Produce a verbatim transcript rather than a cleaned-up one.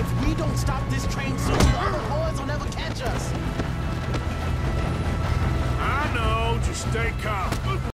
If we don't stop this train soon, the other boys will never catch us. I know, just stay calm.